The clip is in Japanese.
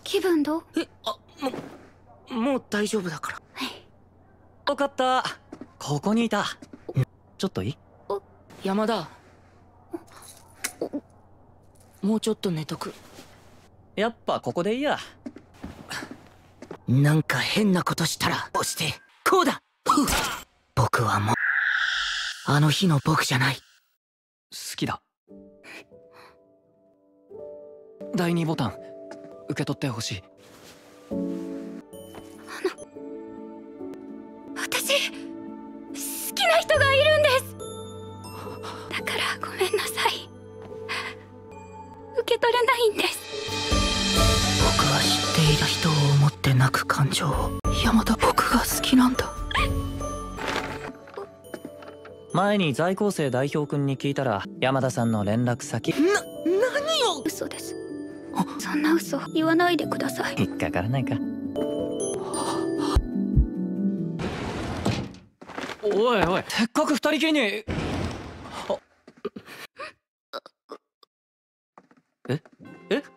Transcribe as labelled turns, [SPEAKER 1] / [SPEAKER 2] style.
[SPEAKER 1] 気分どう？
[SPEAKER 2] もう大丈夫だから。
[SPEAKER 3] よかった。ここにいた。ちょっといい？
[SPEAKER 2] 山田、もうちょっと寝とく。
[SPEAKER 3] やっぱここでいいや。
[SPEAKER 2] なんか変なことしたら押してこうだ。僕はもうあの日の僕じゃない。
[SPEAKER 3] 好きだ。第2ボタン受け取ってほしい。
[SPEAKER 1] 私好きな人がいるんです。だからごめんなさい。受け取れないんです。
[SPEAKER 2] 僕は知っている人を思って泣く感情を。山田、僕が好きなんだ。
[SPEAKER 3] 前に在校生代表君に聞いたら山田さんの連絡先。
[SPEAKER 2] 何を？
[SPEAKER 1] 嘘です。そんな嘘言わないでください。
[SPEAKER 3] 引っかからないか。おいおい、せっかく二人きりに。え？